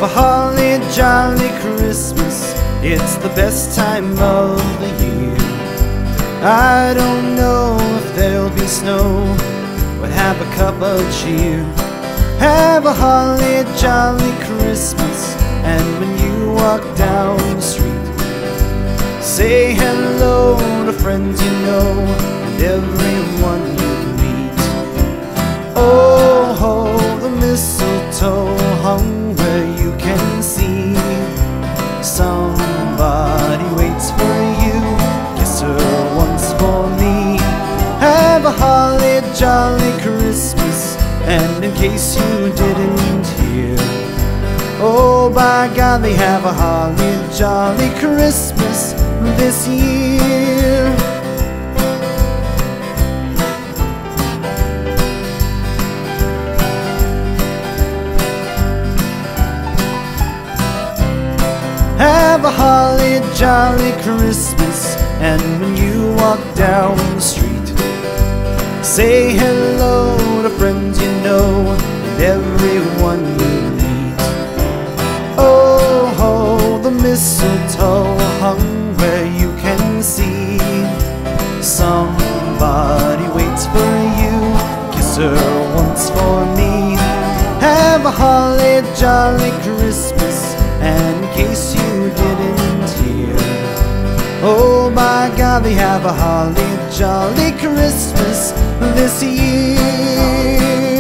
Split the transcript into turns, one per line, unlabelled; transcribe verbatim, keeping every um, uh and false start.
Have a holly jolly Christmas, it's the best time of the year. I don't know if there'll be snow, but have a cup of cheer. Have a holly jolly Christmas, and when you walk down the street, say hello to friends you know and everyone you meet. Oh, ho, the mistletoe hung where you can see. Somebody waits for you, kiss her once for me. Have a holly jolly Christmas, and in case you didn't hear, oh, by God, they have a holly jolly Christmas this year. Have a holly jolly Christmas, and when you walk down the street, say hello to friends you know and everyone you meet. Oh, ho, the mistletoe hung where you can see. Somebody waits for you, kiss her once for me. Have a holly jolly Christmas, and in case you didn't hear, oh my God, they have a holly jolly Christmas this year.